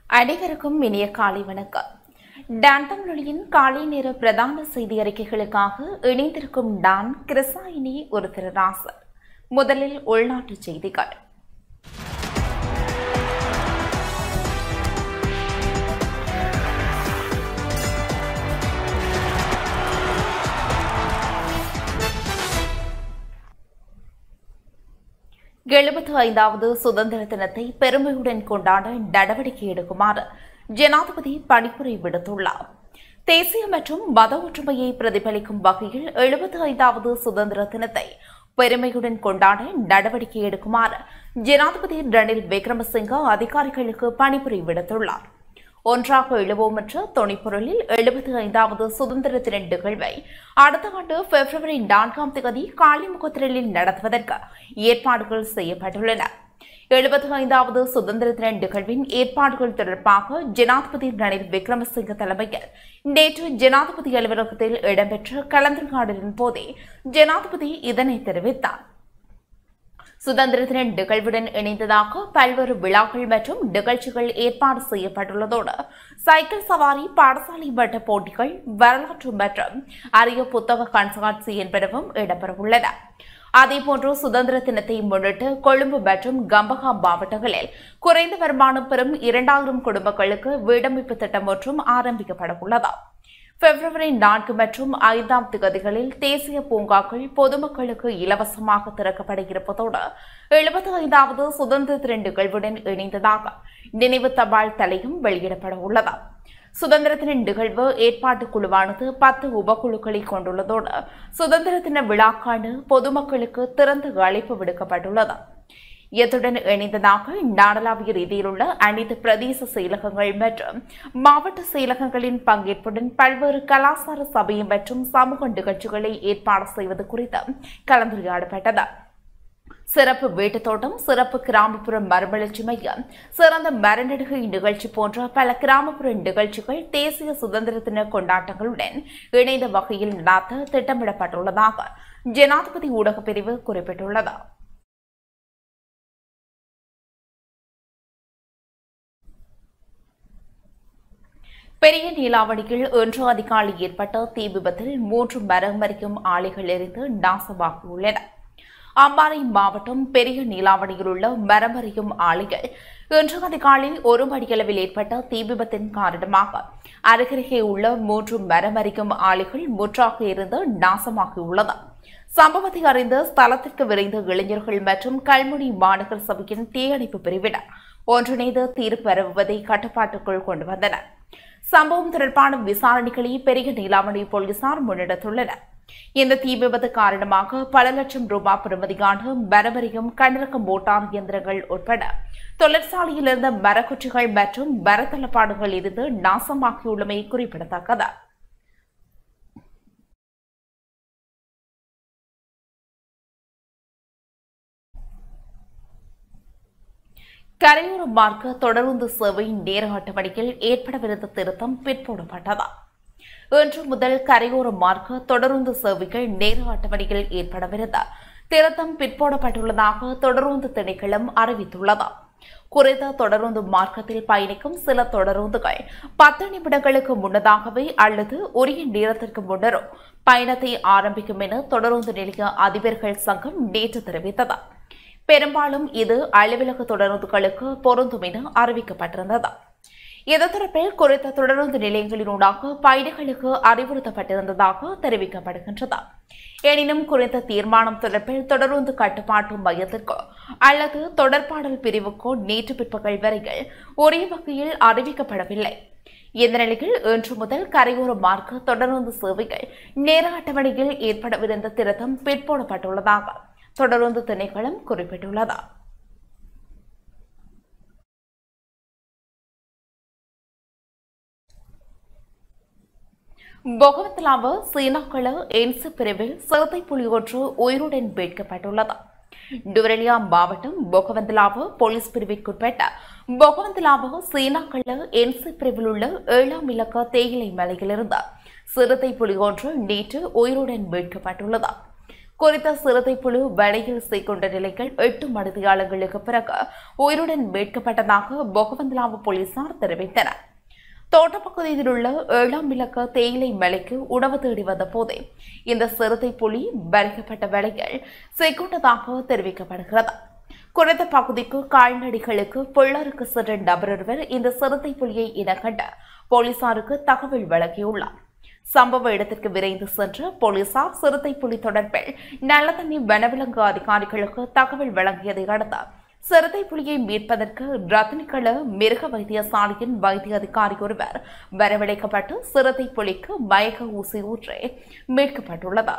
அனைவருக்கும் இனிய காலை வணக்கம். டான்தமிழின் காலை நேர பிரதான செய்தி அறிக்கைகளுக்காக இணைந்திருக்கும் நான் கிருசாயினி ஒரு திருராசர். முதலில் உள்நாட்டு செய்திகள். எழுபத்தைந்தாவது சுதந்திர தினத்தை பெருமையுடன் கொண்டாட நடவடிக்கை எடுக்குமாறு ஜனாதிபதி பணிப்புரை விடுத்துள்ளார். தேசிய மற்றும் மத ஒற்றுமையை பிரதிபலிக்கும் வகையில் 75வது சுதந்திர தினத்தை பெருமையுடன் கொண்டாட நடவடிக்கை எடுக்குமாறு ஜனாதிபதி ரணில் விக்ரமசிங்க அதிகாரிகளுக்கு பணிப்புரை விடுத்துள்ளார். ஒன்றாக எழுவோம் என்ற துணைப்பொருளில் 75வது சுதந்திர தின நிகழ்வை அடுத்த ஆண்டு பிப்ரவரி 4ஆம் தேதி காலிமுகத்திரலில் நடத்துவதற்கு ஏற்பாடுகள் செய்யப்பட்டுள்ளன. 75வது சுதந்திர தின நிகழ்வின் ஏற்பாடுகள் தொடர்பாக ஜனாதிபதி ரணில் விக்ரமசிங்க தலைமையில் நேற்று ஜனாதிபதி அலுவலகத்தில் இடம்பெற்ற கலந்துரையாடலின் போதே ஜனாதிபதி இதனை தெரிவித்தார். சுதந்திர தின நிகழ்வுடன் இணைந்ததாக பல்வேறு விழாக்கள் மற்றும் நிகழ்ச்சிகள் ஏற்பாடு செய்யப்பட்டுள்ளதோடு சைக்கிள் சவாரி, பாடசாலை மட்ட போட்டிகள், வரலாற்று மற்றும் அரிய புத்தக கண்காட்சி என்பனவும் இடம்பெறவுள்ளன. அதேபோன்று சுதந்திர தினத்தை முன்னிட்டு கொழும்பு மற்றும் கம்பஹா மாவட்டங்களில் குறைந்த வருமானம் பெறும் 2000 குடும்பங்களுக்கு வீடமைப்பு திட்டம் ஒன்றும் ஆரம்பிக்கப்பட உள்ளது. பிப்ரவரி 4 மற்றும் 5ஆம் தேதிகளில் தேசிய பூங்காக்கள் பொதுமக்களுக்கு இலவசமாக திறக்கப்பட இருப்பதோடு 75வது சுதந்திர தின நிகழ்வுடன் இணைந்ததாக நினைவு தபால் தலையும் வெளியிடப்பட உள்ளது. சுதந்திர தின நிகழ்வு ஏற்பாட்டு குழுவானது 10 உபக்குழுக்களை கொண்டுள்ளதோடு சுதந்திர தின விழாக்கான பொதுமக்களுக்கு திறந்து அழைப்பு விடுக்கப்பட்டுள்ளது. இத்துடன் இணைந்ததாக நாடளாவிய ரீதியிலுள்ள அனைத்து பிரதேச செயலகங்கள் மற்றும் மாவட்ட செயலகங்களின் பங்கேற்புடன் பல்வேறு கலாச்சார சபை மற்றும் சமூக நிகழ்ச்சிகளை ஏற்பாடு செய்வது குறித்து கலந்துரையாடப்பட்டது. சிறப்பு வீட்டுத் தோட்டம், சிறப்பு கிராமப்புற மறுமலர்ச்சி மையம், சிறந்த மரநடுகை நிகழ்ச்சி போன்ற பல கிராமப்புற நிகழ்ச்சிகள் தேசிய சுதந்திர தின கொண்டாட்டங்களுடன் இணைந்த வகையில் நடாத்த திட்டமிடப்பட்டுள்ளதாக ஜனாதிபதி ஊடகப் பிரிவு குறிப்பிட்டுள்ளது. பெரிய நீலாவணியில் இன்று அதிகாலை ஏற்பட்ட தீ விபத்தில் 3 மரம் மறிக்கும் ஆலைகள் எரிந்து நாசமாகியுள்ளன. அம்பாறை மாவட்டம் பெரிய நீலாவணியில் உள்ள மரமறியும் ஆலைகள் இன்று அதிகாலை 1 மணியளவில் ஏற்பட்ட தீ விபத்தின் காரணமாக அருகருகே உள்ள 3 மரமறிக்கும் ஆலைகள் முற்றாக இருந்து நாசமாகியுள்ளது. சம்பவத்தை அறிந்த ஸ்தலத்திற்கு விரைந்த இளைஞர்கள் மற்றும் கல்முனை மாநகர சபையின் தீயணைப்பு பிரிவினர் ஒன்றிணைந்து தீர் பரவுவதை கட்டுப்பாட்டுக்குள் கொண்டு வந்தனர். சம்பவம் தொடர்பான விசாரணைகளை பெரிய நீலாவணி போலீசார் முன்னெடுத்துள்ளனர். இந்த தீ விபத்து காரணமாக பல லட்சம் ரூபாய் பெறுமதியான மரமறியும் கண்ணரக மோட்டார் இயந்திரங்கள் உட்பட தொழிற்சாலையில் இருந்த மரக்குற்றிகள் மற்றும் மரத்தளப்பாடுகள் இருந்து நாசமாகியுள்ளமை குறிப்பிடத்தக்கது. கரையோர மார்க்க தொடருந்து சேவை நேர அட்டவணையில் ஏற்படவிருந்த திருத்தம் பிற்போடப்பட்டது. இன்று முதல் கரையோர மார்க்க தொடருந்து சேவைகள் நேர அட்டவணையில் ஏற்படவிருந்த திருத்தம் பிற்போடப்பட்டுள்ளதாக தொடருந்து திணைக்களம் அறிவித்துள்ளது. குறித்த தொடருந்து மார்க்கத்தில் பயணிக்கும் சில தொடருந்துகள் 10 நிமிடங்களுக்கு முன்னதாகவே அல்லது உரிய நேரத்திற்கு முன்னரோ பயணத்தை ஆரம்பிக்கும் என தொடருந்து நிலைய அதிபர்கள் சங்கம் நேற்று தெரிவித்தது. பெரும்பாலும் இது அலுவலக தொடருந்துகளுக்கு பொருந்தும் என அறிவிக்கப்பட்டிருந்தது. இது தொடர்பில் குறித்த தொடருந்து நிலையங்களினூடாக பயணிகளுக்கு அறிவுறுத்தப்பட்டிருந்ததாக தெரிவிக்கப்படுகின்றது. எனினும் குறித்த தீர்மானம் தொடர்பில் தொடருந்து கட்டுப்பாட்டு மையத்திற்கோ அல்லது தொடர்பாடல் பிரிவுக்கோ நேற்று பிற்பகல் வரையில் உரிய வகையில் அறிவிக்கப்படவில்லை. இந்த நிலையில் இன்று முதல் கரையோர மார்க்க தொடருந்து சேவைகள் நேர அட்டவணையில் ஏற்படவிருந்த திருத்தம் பிற்போடப்பட்டுள்ளதாக தொடருந்து திணைக்களம் குறிப்பிட்டுள்ளது. பொகவந்தலாவ சீனாக்கள என்சி பிரிவில் சிறுத்தை புலி ஒன்று உயிருடன் மீட்கப்பட்டுள்ளது. டுவரெலியா மாவட்டம் பொகவந்தலாவ போலீஸ் பிரிவிற்குட்பட்ட பொகவந்தலாவ சீனாக்கள என்சி பிரிவில் உள்ள 7ஆம் இலக்க தேயிலை மலையிலிருந்து சிறுத்தை புலி ஒன்று நேற்று உயிருடன் மீட்கப்பட்டுள்ளது. குறித்த சிறுத்தை புழு வலையில் சிக்கொண்ட நிலையில் 8 மணித்தியாலங்களுக்கு பிறகு உயிருடன் மீட்கப்பட்டதாக பொகவந்தலாவு போலீசார் தெரிவித்தனர். தோட்டப்பகுதியில் உள்ள 7ஆம் இலக்க தேயிலை மலைக்கு உணவு தேடி வந்த போதே இந்த சிறுத்தை புலி வரைக்கப்பட்ட வலையில் சிக்கொண்டதாக தெரிவிக்கப்படுகிறது. குறித்த பகுதிக்கு கால்நடைகளுக்கு புல்லருக்கு சென்ற நபரொருவர் இந்த சிறுத்தை புலியை இனக்கண்டு போலீசாருக்கு தகவல் வழங்கியுள்ளார். சம்பவ இடத்திற்கு விரைந்து சென்ற போலீசார் சிறுத்தை புலி தொடர்பில் நல்லதண்ணி வனவிலங்கு அதிகாரிகளுக்கு தகவல் வழங்கியதை அடுத்து சிறுத்தை புலியை மீட்பதற்கு ரத்னிகள மிருக வைத்தியசாலையின் வைத்திய அதிகாரி ஒருவர் வரவழைக்கப்பட்டு சிறுத்தை புலிக்கு மயக்க ஊசி ஊற்றி மீட்கப்பட்டுள்ளது.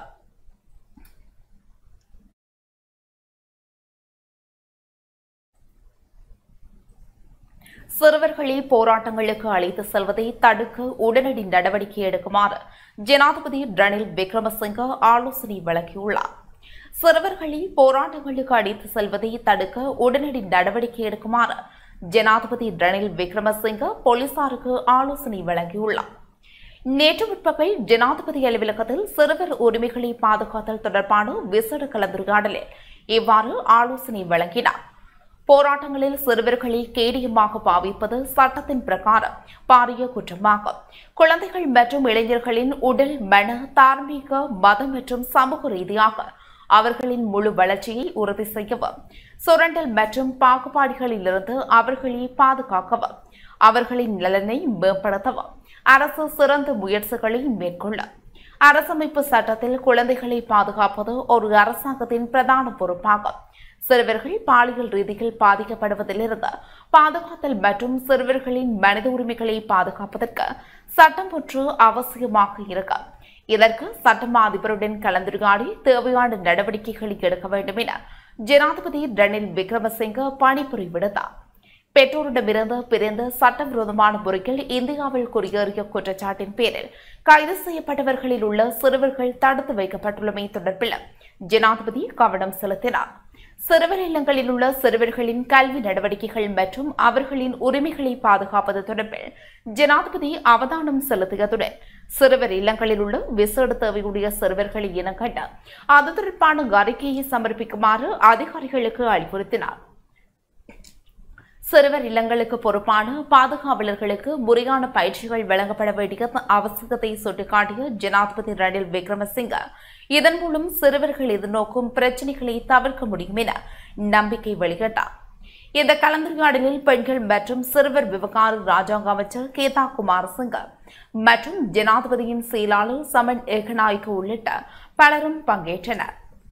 சிறுவர்களை போராட்டங்களுக்கு அழைத்து செல்வதை தடுக்க உடனடி நடவடிக்கை எடுக்குமாறு ஜனாதிபதி ரணில் விக்ரமசிங்க ஆலோசனை வழங்கியுள்ளார். சிறுவர்களை போராட்டங்களுக்கு அழைத்து செல்வதை தடுக்க உடனடி நடவடிக்கை எடுக்குமாறு ஜனாதிபதி ரணில் விக்ரமசிங்க போலீசாருக்கு ஆலோசனை வழங்கியுள்ளார். நேற்று முற்பகல் ஜனாதிபதி அலுவலகத்தில் சிறுவர் உரிமைகளை பாதுகாத்தல் தொடர்பான விசேட கலந்துரையாடலில் இவ்வாறு ஆலோசனை வழங்கினார். போராட்டங்களில் சிறுவர்களை கேடியமாக பாவிப்பது சட்டத்தின் பிரகாரம் பாரிய குற்றமாகும். குழந்தைகள் மற்றும் இளைஞர்களின் உடல், மன, தார்மீக, மதம் மற்றும் சமூக ரீதியாக அவர்களின் முழு வளர்ச்சியை உறுதி செய்யவும், சுரண்டல் மற்றும் பாகுபாடுகளிலிருந்து அவர்களை பாதுகாக்கவும், அவர்களின் நலனை மேம்படுத்தவும் அரசு சிறந்த முயற்சிகளை மேற்கொள்ளும். அரசமைப்பு சட்டத்தில் குழந்தைகளை பாதுகாப்பது ஒரு அரசாங்கத்தின் பிரதான பொறுப்பாகும். சிறுவர்கள் பாலியல் ரீதியில் பாதிக்கப்படுவதிலிருந்து பாதுகாத்தல் மற்றும் சிறுவர்களின் மனித உரிமைகளை பாதுகாப்பதற்கு சட்டம் ஒன்று அவசியமாக இருக்கும். இதற்கு சட்டமா அதிபருடன் கலந்துரையாடி தேவையான நடவடிக்கைகளை எடுக்க வேண்டும் என ஜனாதிபதி ரணில் விக்ரமசிங்க பணிபுரி விடுத்தார். பெற்றோரிடமிருந்து பிரிந்து சட்டவிரோதமான முறையில் இந்தியாவில் குடியேறிய குற்றச்சாட்டின் பேரில் கைது செய்யப்பட்டவர்களில் உள்ள சிறுவர்கள் தடுத்து வைக்கப்பட்டுள்ளமை தொடர்பில் ஜனாதிபதி கவனம் செலுத்தினார். சிறுவர் இல்லங்களில் உள்ள சிறுவர்களின் கல்வி நடவடிக்கைகள் மற்றும் அவர்களின் உரிமைகளை பாதுகாப்பது தொடர்பில் ஜனாதிபதி அவதானம் செலுத்தியதுடன் சிறுவர் இல்லங்களில் உள்ள விசேட தேவையுடைய சிறுவர்களை இனக்கண்டு அது தொடர்பான அறிக்கையை சமர்ப்பிக்குமாறு அதிகாரிகளுக்கு அறிவுறுத்தினார். சிறுவர் இல்லங்களுக்கு பொறுப்பான பாதுகாவலர்களுக்கு முறையான பயிற்சிகள் வழங்கப்பட வேண்டிய அவசியத்தை சுட்டிக்காட்டிய ஜனாதிபதி ரணில் விக்ரமசிங்க இதன் மூலம் சிறுவர்கள் எதிர்நோக்கும் பிரச்சினைகளை தவிர்க்க முடியும் என நம்பிக்கை வெளியிட்டார். இந்த கலந்துரையாடலில் பெண்கள் மற்றும் சிறுவர் விவகார ராஜாங்க அமைச்சர் கேதா குமாரசிங்க மற்றும் ஜனாதிபதியின் செயலாளர் சமன் ஏகநாயக்க உள்ளிட்ட பலரும் பங்கேற்றனர்.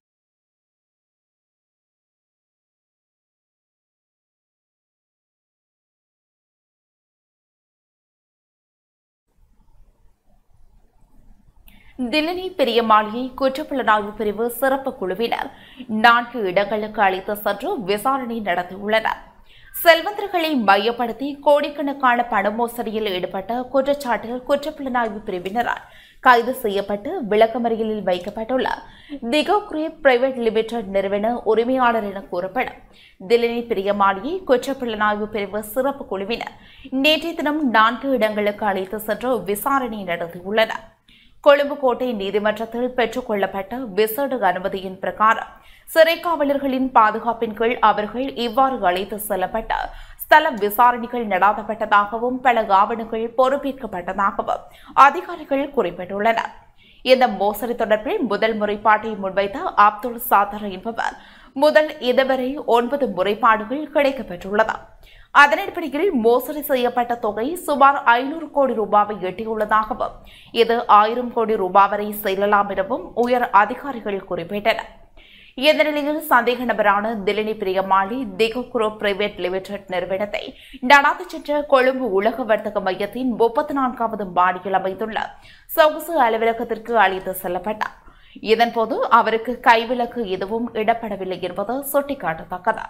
தில்லி பிரியமாளியை குற்றப்புலனாய்வு பிரிவு சிறப்பு குழுவினர் 4 இடங்களுக்கு அழைத்து சென்று விசாரணை நடத்தியுள்ளனர். செல்வந்தர்களை மையப்படுத்தி கோடிக்கணக்கான பண மோசடியில் ஈடுபட்ட குற்றச்சாட்டில் குற்றப்புலனாய்வு பிரிவினரால் கைது செய்யப்பட்டு விளக்கமறியலில் வைக்கப்பட்டுள்ள திகோக்ரே பிரைவேட் லிமிடெட் நிறுவன உரிமையாளர் என கூறப்படும் தில்லி பிரியமாளியை குற்றப்புலனாய்வு பிரிவு சிறப்பு குழுவினர் நேற்றைய தினம் 4 இடங்களுக்கு அழைத்து சென்று விசாரணை நடத்தியுள்ளனர். கொழும்பு கோட்டை நீதிமன்றத்தில் பெற்றுக் கொள்ளப்பட்ட விசேட அனுமதியின் பிரகாரம் சிறை காவலர்களின் பாதுகாப்பின் கீழ் அவர்கள் இவ்வாறு அழைத்து செல்லப்பட்ட ஸ்தல விசாரணைகள் நடாத்தப்பட்டதாகவும் பல ஆவணங்கள் பொறுப்பேற்கப்பட்டதாகவும் அதிகாரிகள் குறிப்பிட்டுள்ளனர். இந்த மோசடி தொடர்பில் முதல் முறைப்பாட்டை முன்வைத்த அப்துல் சாதர் என்பவர் முதல் இதுவரை 9 முறைப்பாடுகள் கிடைக்கப்பெற்றுள்ளது. அதன் அடிப்படையில் மோசடி செய்யப்பட்ட தொகை சுமார் 500 கோடி ரூபாவை எட்டியுள்ளதாகவும் இது 1000 கோடி ரூபாய் வரை செல்லலாம் எனவும் உயர் அதிகாரிகள் குறிப்பிட்டனர். இந்த நிலையில் சந்தேக நபரான தில்லி பிரியமாளி திகோக்ரோ பிரைவேட் லிமிடெட் நிறுவனத்தை நடாத்தி சென்ற கொழும்பு உலக வர்த்தக மையத்தின் 34வது மாடியில் அமைந்துள்ள சொகுசு அலுவலகத்திற்கு அழைத்து செல்லப்பட்டார். இதன்போது அவருக்கு கைவிலக்கு எதுவும் இடப்படவில்லை என்பது சுட்டிக்காட்டத்தக்கது.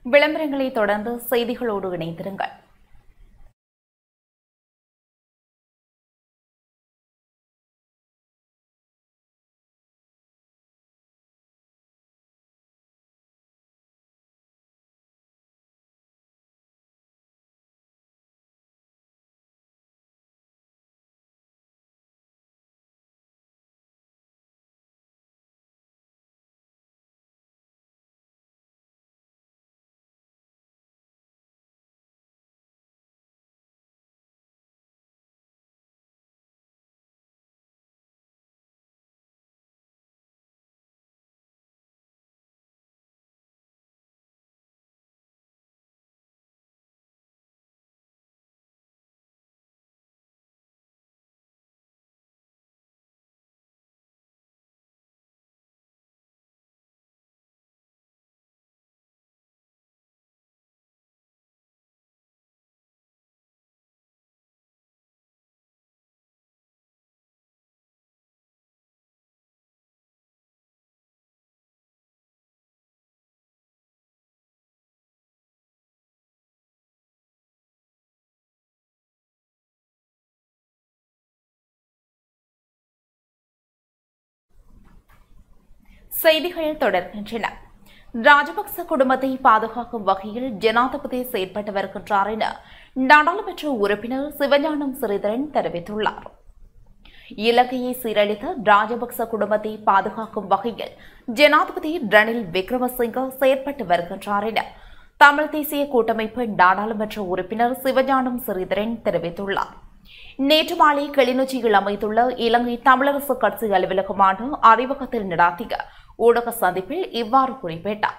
விளம்பரங்களை தொடர்ந்து செய்திகளோடு இணைந்திருங்கள். செய்திகள் தொடர்கின்றன. ராஜபக்ச குடும்பத்தை பாதுகாக்கும் வகையில் ஜனாதிபதி செயற்பட்டு வருகின்றார் என நாடாளுமன்ற உறுப்பினர் சிவஞானம் ஸ்ரீதரன் தெரிவித்துள்ளார். இலங்கையை சீரழித்த ராஜபக்ச குடும்பத்தை பாதுகாக்கும் வகையில் ஜனாதிபதி ரணில் விக்ரமசிங்க செயற்பட்டு வருகின்றார் என தமிழ் தேசிய கூட்டமைப்பு நாடாளுமன்ற உறுப்பினர் சிவஞானம் ஸ்ரீதரன் தெரிவித்துள்ளார். நேற்று மாலை கிளிநொச்சியில் அமைந்துள்ள இலங்கை தமிழரசு கட்சி அலுவலகமான அறிவகத்தில் நடாத்திய ஊடக சந்திப்பில் இவ்வாறு குறிப்பிட்டார்.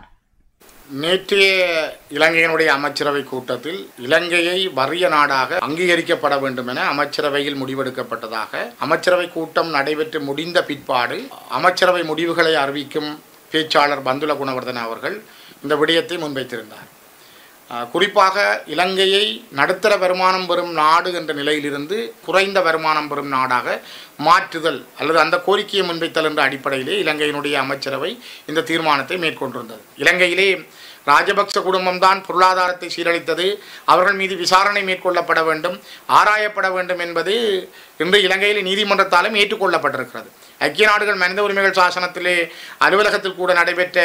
நேற்றைய இலங்கையினுடைய அமைச்சரவை கூட்டத்தில் இலங்கையை வறிய நாடாக அங்கீகரிக்கப்பட வேண்டும் என அமைச்சரவையில் முடிவெடுக்கப்பட்டதாக அமைச்சரவை கூட்டம் நடைபெற்று முடிந்த பிற்பாடு அமைச்சரவை முடிவுகளை அறிவிக்கும் பேச்சாளர் பந்துல குணவர்தன அவர்கள் இந்த விடயத்தை முன்வைத்திருந்தார். குறிப்பாக இலங்கையை நடுத்தர வருமானம் பெறும் நாடு என்ற நிலையிலிருந்து குறைந்த வருமானம் பெறும் நாடாக மாற்றுதல் அல்லது அந்த கோரிக்கையை முன்வைத்தல் என்ற அடிப்படையிலே இலங்கையினுடைய அமைச்சரவை இந்த தீர்மானத்தை மேற்கொண்டிருந்தது. இலங்கையிலே ராஜபக்ச குடும்பம்தான் பொருளாதாரத்தை சீரழித்தது, அவர்கள் மீது விசாரணை மேற்கொள்ளப்பட வேண்டும், ஆராயப்பட வேண்டும் என்பது இன்று இலங்கையில் நீதிமன்றத்தாலும் ஏற்றுக்கொள்ளப்பட்டிருக்கிறது. ஐக்கிய நாடுகள் மனித உரிமைகள் சாசனத்திலே அலுவலகத்தில் கூட நடைபெற்ற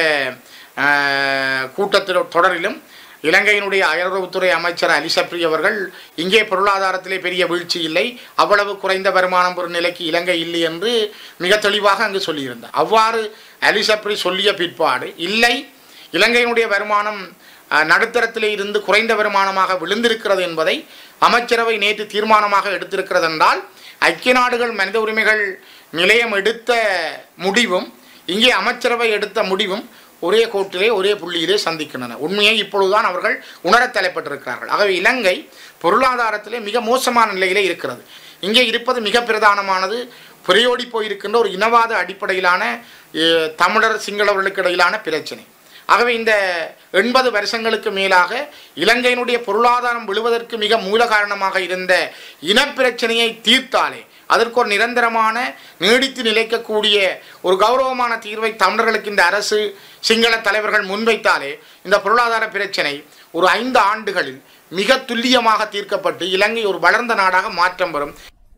கூட்டத்தில் தொடரிலும் இலங்கையினுடைய அயலுறவுத்துறை அமைச்சர் அலி சப்ரி அவர்கள் இங்கே பொருளாதாரத்திலே பெரிய வீழ்ச்சி இல்லை, அவ்வளவு குறைந்த வருமானம் பெறும் நிலைக்கு இலங்கை இல்லை என்று மிக தெளிவாக அங்கு சொல்லியிருந்தார். அவ்வாறு அலி சப்ரி சொல்லிய பிற்பாடு இல்லை, இலங்கையினுடைய வருமானம் நடுத்தரத்திலே இருந்து குறைந்த வருமானமாக விழுந்திருக்கிறது என்பதை அமைச்சரவை நேற்று தீர்மானமாக எடுத்திருக்கிறது என்றால் ஐக்கிய நாடுகள் மனித உரிமைகள் நிலையம் எடுத்த முடிவும் இங்கே அமைச்சரவை எடுத்த முடிவும் ஒரே கோட்டிலே ஒரே புள்ளியிலே சந்திக்கின்றன. உண்மையை இப்பொழுதுதான் அவர்கள் உணர தலைப்பட்டிருக்கிறார்கள். ஆகவே இலங்கை பொருளாதாரத்திலே மிக மோசமான நிலையிலே இருக்கிறது. இங்கே இருப்பது மிக பிரதானமானது புரையோடி போயிருக்கின்ற ஒரு இனவாத அடிப்படையிலான தமிழர் சிங்களவர்களுக்கு இடையிலான பிரச்சனை. ஆகவே இந்த 80 வருஷங்களுக்கு மேலாக இலங்கையினுடைய பொருளாதாரம் விழுவதற்கு மிக மூல காரணமாக இருந்த இனப்பிரச்சனையை தீர்த்தாலே அதற்கு ஒரு நிரந்தரமான நீடித்து நிலைக்கக்கூடிய ஒரு கௌரவமான தீர்வை தமிழர்களுக்கு இந்த அரசு சிங்கள தலைவர்கள் முன்வைத்தாலே இந்த பொருளாதார பிரச்சனை ஒரு 5 ஆண்டுகளில் மிக துல்லியமாக தீர்க்கப்பட்டு இலங்கை ஒரு வளர்ந்த நாடாக மாற்றம் பெறும்.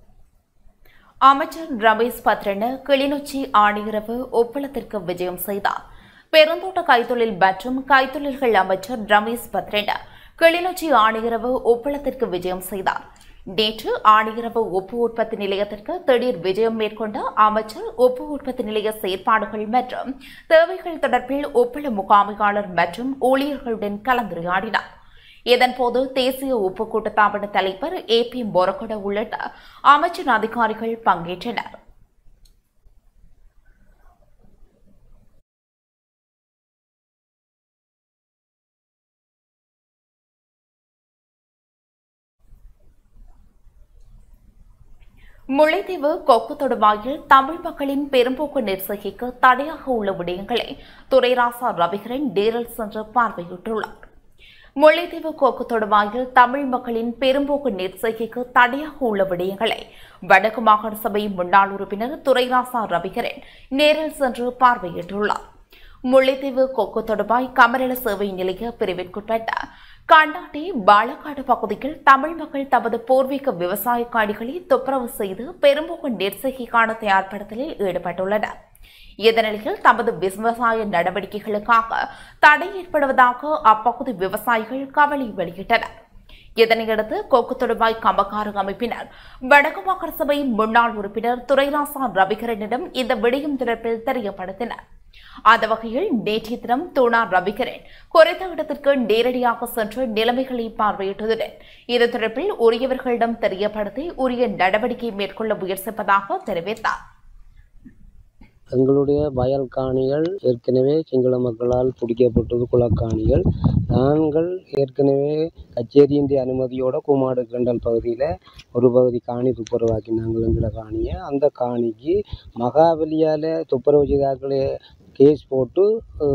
அமைச்சர் ரமேஷ் பத்ரன கிளிநொச்சி ஆணையரவு ஒப்பளத்திற்கு விஜயம் செய்தார். பெருந்தோட்ட கைத்தொழில் மற்றும் கைத்தொழில்கள் அமைச்சர் ரமேஷ் பத்ரன கிளிநொச்சி ஆணையரவு ஒப்பளத்திற்கு விஜயம் செய்தார். நேற்று ஆணையரவு உப்பு உற்பத்தி நிலையத்திற்கு திடீர் விஜயம் மேற்கொண்ட அமைச்சர் உப்பு உற்பத்தி நிலைய செயற்பாடுகள் மற்றும் தேவைகள் தொடர்பில் ஒப்பள முகாமையாளர் மற்றும் ஊழியர்களுடன் கலந்துரையாடினார். இதன்போது தேசிய உப்பு கூட்டத்தாபன தலைவர் AP பொரகொட உள்ளிட்ட அமைச்சர் அதிகாரிகள் பங்கேற்றனர். முல்லைத்தீவு கொக்கு தொடுவாயில் தமிழ் மக்களின் பெரும்போக்கு நெற்செய்கைக்கு தடையாக உள்ள விடயங்களை துரைராசா ரவிகரன் நேரில் சென்று பார்வையிட்டுள்ளார். முல்லைத்தீவு கொக்கு தொடுவாயில் தமிழ் மக்களின் பெரும்போக்கு நெற்செய்கைக்கு தடையாக உள்ள விடயங்களை வடக்கு மாகாண சபை முன்னாள் உறுப்பினர் துரைராசா ரவிகரன் நேரில் சென்று பார்வையிட்டுள்ளார். முல்லைத்தீவு கொக்கு தொடுபாய் கமரல சேவை நிலைய பிரிவிற்குட்பட்ட கண்டாட்டி பாலக்காடு பகுதியில் தமிழ் மக்கள் தமது பூர்வீக விவசாய காணிகளை துப்புரவு செய்து பெரும்போக்கு நெற்செய்கைக்கான தயார்படுத்தலில் ஈடுபட்டுள்ளனர். இதனிடையில் தமது விவசாய நடவடிக்கைகளுக்காக தடை ஏற்படுவதாக அப்பகுதி விவசாயிகள் கவலை வெளியிட்டனர். இதனையடுத்து கொக்கு தொடுபாய் கம்பக்கார அமைப்பினர் வடக்கு மாகாண சபை முன்னாள் உறுப்பினர் துரைராசா ரவிகரனிடம் இந்த விடயம் தொடர்பில் தெரியப்படுத்தினர். அந்த வகையில் நேற்றைய தினம் தூணார் ரவிகரன் குறித்த இடத்திற்கு நேரடியாக சென்று நிலைமைகளை பார்வையிட்டதுடன் இது தொடர்பில் உரியவர்களிடம் தெரியப்படுத்தி உரிய நடவடிக்கை மேற்கொள்ள முயற்சிப்பதாக தெரிவித்தார். எங்களுடைய வயல் காணிகள் ஏற்கனவே சிங்கள மக்களால் பிடிக்கப்பட்டது குளக்காணிகள். நாங்கள் ஏற்கனவே கச்சேரியின் அனுமதியோட கூமாடு கண்டல் பகுதியில் ஒரு பகுதி காணி துப்புரவாக்கி நாங்கள் எங்களை காணியை அந்த காணிக்கு மகாபலியால் துப்புரவு செய்தாக்களே கேஸ் போட்டு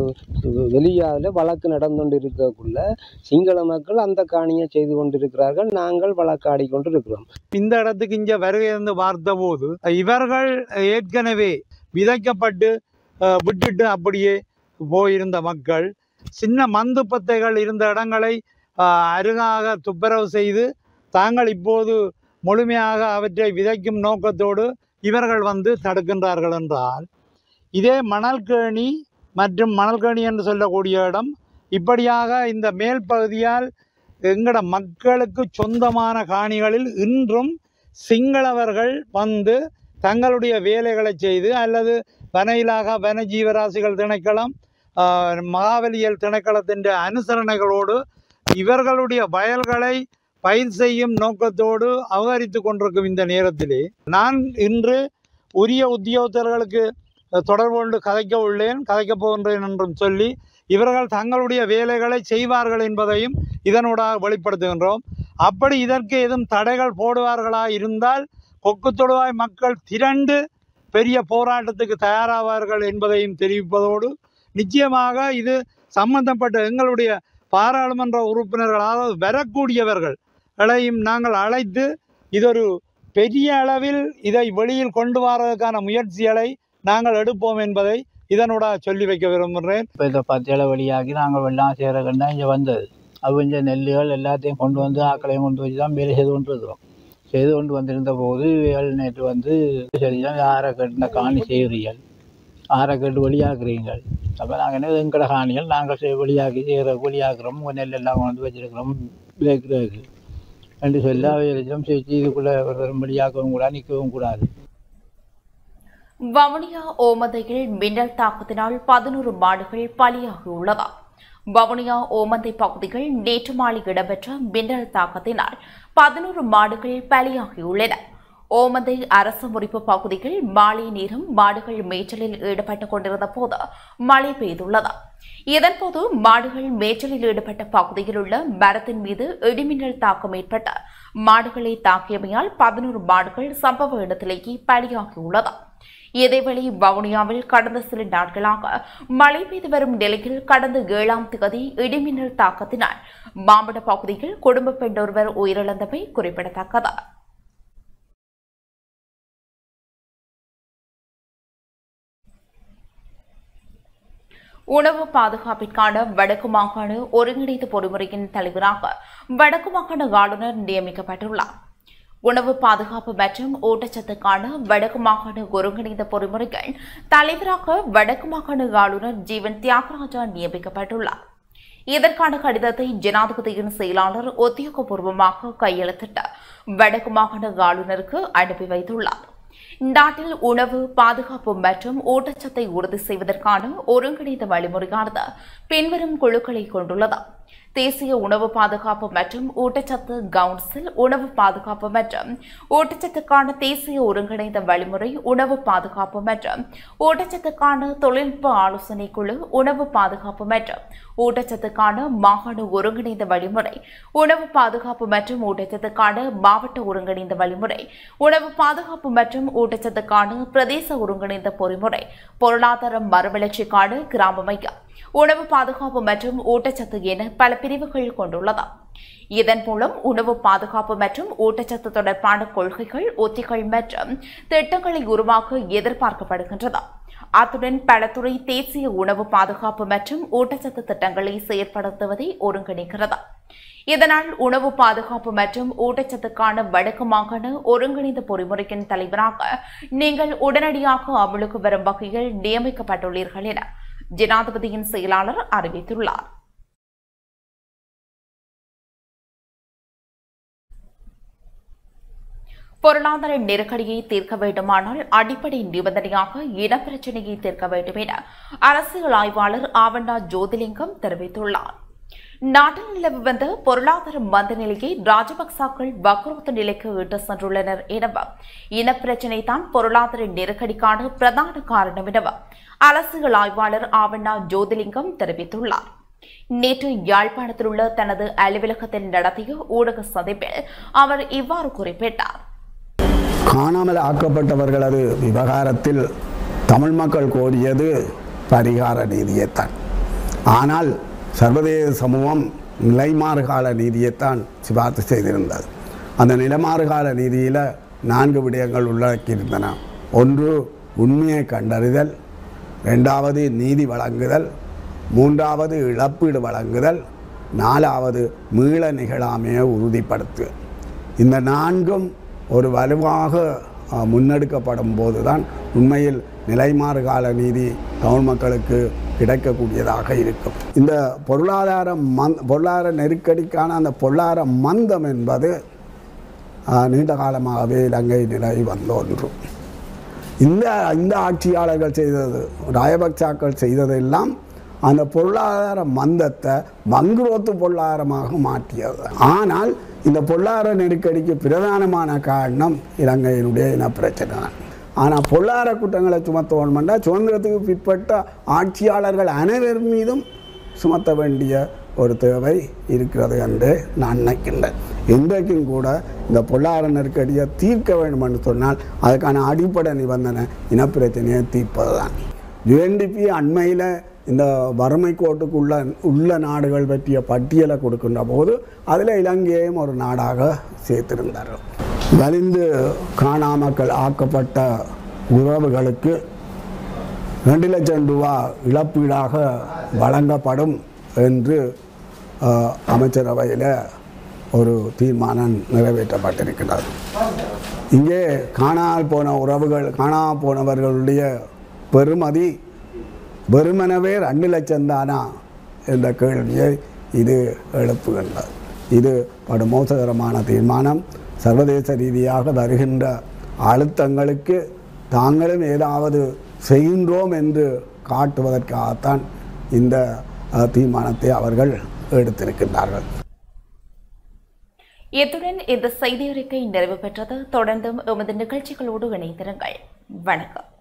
வெளியால் வழக்கு நடந்து இருக்கக்குள்ள சிங்கள மக்கள் அந்த காணியை செய்து கொண்டிருக்கிறார்கள். நாங்கள் வழக்காடி கொண்டு இருக்கிறோம். இந்த இடத்துக்கு இங்கே வருகை இருந்து பார்த்தபோது இவர்கள் ஏற்கனவே விதைக்கப்பட்டு விட்டுட்டு அப்படியே போயிருந்த மக்கள் சின்ன மந்து பத்தைகள் இருந்த இடங்களை அருகாக துப்புரவு செய்து தாங்கள் இப்போது முழுமையாக அவற்றை விதைக்கும் நோக்கத்தோடு இவர்கள் வந்து தடுக்கின்றார்கள் என்றால், இதே மணல்கேணி மற்றும் மணல்கேணி என்று சொல்லக்கூடிய இடம் இப்படியாக இந்த மேல் பகுதியால் எங்கட மக்களுக்கு சொந்தமான காணிகளில் இன்றும் சிங்களவர்கள் வந்து தங்களுடைய வேலைகளை செய்து அல்லது வன இலாகா வன ஜீவராசிகள் திணைக்களம் மகாவலியல் திணைக்களத்தின் அனுசரணைகளோடு இவர்களுடைய வயல்களை பயிர் செய்யும் நோக்கத்தோடு அபகரித்து கொண்டிருக்கும் இந்த நேரத்திலே நான் இன்று உரிய உத்தியோகத்தர்களுக்கு தொடர்பு கொண்டு கதைக்கப் போகின்றேன் என்றும் சொல்லி இவர்கள் தங்களுடைய வேலைகளை செய்வார்கள் என்பதையும் இதனூடாக வெளிப்படுத்துகின்றோம். அப்படி இதற்கு எதுவும் தடைகள் போடுவார்களா இருந்தால் கொக்கு தொடுவாய் மக்கள் திரண்டு பெரிய போராட்டத்துக்கு தயாராவார்கள் என்பதையும் தெரிவிப்பதோடு நிச்சயமாக இது சம்பந்தப்பட்ட எங்களுடைய பாராளுமன்ற உறுப்பினர்கள் அதாவது வரக்கூடியவர்களையும் நாங்கள் அழைத்து இதொரு பெரிய அளவில் இதை வெளியில் கொண்டு வரதுக்கான முயற்சிகளை நாங்கள் எடுப்போம் என்பதை இதனூடாக சொல்லி வைக்க விரும்புகிறேன். இப்போ இந்த 10 இலை வழியாகி நாங்கள் வெள்ளம் சேரக்கண்டா இங்கே வந்தது. அவங்க நெல்லுகள் எல்லாத்தையும் கொண்டு வந்து ஆக்களையும் கொண்டு வச்சு தான் வேலை செய்து கொண்டு வந்திருந்த போது நேற்று வந்து சரிதான் 6 கட்டின காணி செய்கிறீர்கள், 6 கட்டு வெளியாக்குறீங்கள். அப்போ நாங்கள் என்ன எங்கட காணிகள் நாங்கள் வெளியாக்குறோம், உங்கள் நெல் எல்லாம் கொண்டு வச்சிருக்கிறோம் விளைக்கிறதுக்கு என்று சொல்லி அவைகளிடம் சேர்த்து இதுக்குள்ளே வெளியாக்கவும் கூடாது, நிற்கவும் கூடாது. வவுனியா ஓமந்தையில் மின்னல் தாக்கத்தினால் 11 மாடுகள் பலியாகியுள்ளது. வவுனியா ஓமந்தை பகுதியில் நேற்று மாலை இடம்பெற்ற மின்னல் தாக்கத்தினால் 11 மாடுகள் பலியாகியுள்ளன. ஓமந்தை அரசு முறிப்பு பகுதியில் மாலை நேரம் மாடுகள் மேய்ச்சலில் ஈடுபட்டுக் கொண்டிருந்த போது மழை பெய்துள்ளது. இதன்போது மாடுகள் மேய்ச்சலில் ஈடுபட்ட பகுதியில் உள்ள மரத்தின் மீது இடிமின்னல் தாக்கம் ஏற்பட்டு மாடுகளை தாக்கியமையால் 11 மாடுகள் சம்பவ இடத்திலேயே பலியாகியுள்ளது. இதேவேளை வவுனியாவில் கடந்த சில நாட்களாக மழை பெய்து வரும் நிலையில் கடந்த 7ஆம் தேதி இடிமின்னல் தாக்கத்தினால் மாம்பட பகுதியில் குடும்ப பெண் ஒருவர் உயிரிழந்தமை குறிப்பிடத்தக்கது. உணவு பாதுகாப்பிற்கான வடக்கு மாகாண ஒருங்கிணைந்த பொறிமுறையின் தலைவராக வடக்கு மாகாண ஆளுநர் நியமிக்கப்பட்டுள்ளார். உணவு பாதுகாப்பு மற்றும் ஊட்டச்சத்துக்கான வடக்கு மாகாண ஒருங்கிணைந்த பொறிமுறைகள் தலைவராக வடக்கு மாகாண ஆளுநர் ஜீவன் தியாகராஜா நியமிக்கப்பட்டுள்ளார். இதற்கான கடிதத்தை ஜனாதிபதியின் செயலாளர் உத்தியோகபூர்வமாக கையெழுத்திட்டு வடக்கு மாகாண ஆளுநருக்கு அனுப்பி வைத்துள்ளார். நாட்டில் உணவு பாதுகாப்பு மற்றும் ஊட்டச்சத்தை உறுதி செய்வதற்கான ஒருங்கிணைந்த வழிமுறையானது பின்வரும் குழுக்களை கொண்டுள்ளது. தேசிய உணவு பாதுகாப்பு மற்றும் ஊட்டச்சத்து கவுன்சில், உணவு பாதுகாப்பு மற்றும் ஊட்டச்சத்துக்கான தேசிய ஒருங்கிணைந்த வழிமுறை, உணவு பாதுகாப்பு மற்றும் ஊட்டச்சத்துக்கான தொழில்நுட்ப ஆலோசனை குழு, உணவு பாதுகாப்பு மற்றும் ஊட்டச்சத்துக்கான மாகாண ஒருங்கிணைந்த வழிமுறை, உணவு பாதுகாப்பு மற்றும் ஊட்டச்சத்துக்கான மாவட்ட ஒருங்கிணைந்த வழிமுறை, உணவு பாதுகாப்பு மற்றும் ஊட்டச்சத்துக்கான பிரதேச ஒருங்கிணைந்த பொறிமுறை, பொருளாதார மறுவளர்ச்சிக்கான கிராம மையம், உணவு பாதுகாப்பு மற்றும் ஊட்டச்சத்து என பல பிரிவுகள் கொண்டுள்ளது. இதன் மூலம் உணவு பாதுகாப்பு மற்றும் ஊட்டச்சத்து தொடர்பான கொள்கைகள், உத்திகள் மற்றும் திட்டங்களை உருவாக்க எதிர்பார்க்கப்படுகின்றது. அத்துடன் பலதுறை தேசிய உணவு பாதுகாப்பு மற்றும் ஊட்டச்சத்து திட்டங்களை செயற்படுத்துவதை ஒருங்கிணைக்கிறது. இதனால் உணவு பாதுகாப்பு மற்றும் ஊட்டச்சத்துக்கான வடக்கு மாகாண ஒருங்கிணைந்த பொறிமுறையின் தலைவராக நீங்கள் உடனடியாக அமலுக்கு வரும் வகையில் நியமிக்கப்பட்டுள்ளீர்கள் என ஜனாதிபதியின் செயலாளர் அறிவித்துள்ளார். பொருளாதார நெருக்கடியை தீர்க்க வேண்டுமானால் அடிப்படை நிபந்தனையாக இனப்பிரச்சினையை தீர்க்க வேண்டும் என அரசியல் ஆய்வாளர் ஆவண்ணா ஜோதிலிங்கம் தெரிவித்துள்ளார். நாட்டில் நிலவி வந்த பொருளாதார மந்த நிலையை ராஜபக்சாக்கள் வக்ரோத்த நிலைக்கு இட்டு சென்றுள்ளனர் எனவும் இனப்பிரச்சினை தான் பொருளாதார நெருக்கடிக்கான பிரதான காரணம் எனவும் அரசியல் ஆய்வாளர் ஆவண்ணா ஜோதிலிங்கம் தெரிவித்துள்ளார். நேற்று யாழ்ப்பாணத்தில் உள்ள தனது அலுவலகத்தில் நடத்திய ஊடக சந்திப்பில் அவர் இவ்வாறு குறிப்பிட்டார். காணாமல் ஆக்கப்பட்டவர்களது விவகாரத்தில் தமிழ் மக்கள் கோரியது பரிகார நீதியைத்தான். ஆனால் சர்வதேச சமூகம் நிலைமாறுகால நீதியைத்தான் சிபார்த்து செய்திருந்தது. அந்த நிலைமாறுகால நீதியில் 4 விடயங்கள் உள்ளடக்கியிருந்தன. 1 உண்மையை கண்டறிதல், 2வது நீதி வழங்குதல், 3வது இழப்பீடு வழங்குதல், 4வது மீள நிகழாமையை உறுதிப்படுத்துதல். இந்த 4ம் ஒரு வலுவாக முன்னெடுக்கப்படும் போதுதான் உண்மையில் நிலைமாறுகால நீதி தமிழ் மக்களுக்கு கிடைக்கக்கூடியதாக இருக்கும். இந்த பொருளாதார நெருக்கடிக்கான அந்த பொருளாதார மந்தம் என்பது நீண்ட காலமாகவே இலங்கை நிலவி வந்த ஒன்று. இந்த ஆட்சியாளர்கள் செய்தது, ராஜபக்சாக்கள் செய்ததெல்லாம் அந்த பொருளாதார மந்தத்தை வங்குரோத்து பொருளாதாரமாக மாற்றியது. ஆனால் இந்த பொருளாதார நெருக்கடிக்கு பிரதானமான காரணம் இலங்கையினுடைய இனப்பிரச்சனை தான். ஆனால் பொருளாதார குற்றங்களை சுமத்த வேண்டுமென்றா சுதந்திரத்துக்கு பிற்பட்ட ஆட்சியாளர்கள் அனைவர் மீதும் சுமத்த வேண்டிய ஒரு தேவை இருக்கிறது என்று நான் நினைக்கின்றேன். இன்றைக்கும் கூட இந்த பொருளாதார நெருக்கடியை தீர்க்க வேண்டும் என்று சொன்னால் அதுக்கான அடிப்படை நிபந்தனை இனப்பிரச்சனையை தீர்ப்பது தான். UNDP அண்மையில் இந்த வறுமை கோட்டுக்குள்ள உள்ள நாடுகள் பற்றிய பட்டியலை கொடுக்கின்ற போது அதில் இலங்கையையும் ஒரு நாடாக சேர்த்திருந்தார்கள். வலிந்து காணாமல் ஆக்கப்பட்ட உறவுகளுக்கு 2 லட்சம் ரூபாய் இழப்பீடாக வழங்கப்படும் என்று அமைச்சரவையில் ஒரு தீர்மானம் நிறைவேற்றப்பட்டிருக்கிறது. இங்கே காணாமல் போனவர்களுடைய பெறுமதி வெறுமனவே 2 லட்சம் தானா என்ற கேள்வியை இது எழுப்புகின்றது. இது படுமோசகரமான தீர்மானம். சர்வதேச ரீதியாக வருகின்ற அழுத்தங்களுக்கு தாங்களும் ஏதாவது செய்கின்றோம் என்று காட்டுவதற்காகத்தான் இந்த தீர்மானத்தை அவர்கள் எடுத்திருக்கின்றார்கள். இத்துடன் இந்த செய்தி அறிக்கை நிறைவு பெற்றது. தொடர்ந்தும் எமது நிகழ்ச்சிகளோடு இணைந்திருங்கள். வணக்கம்.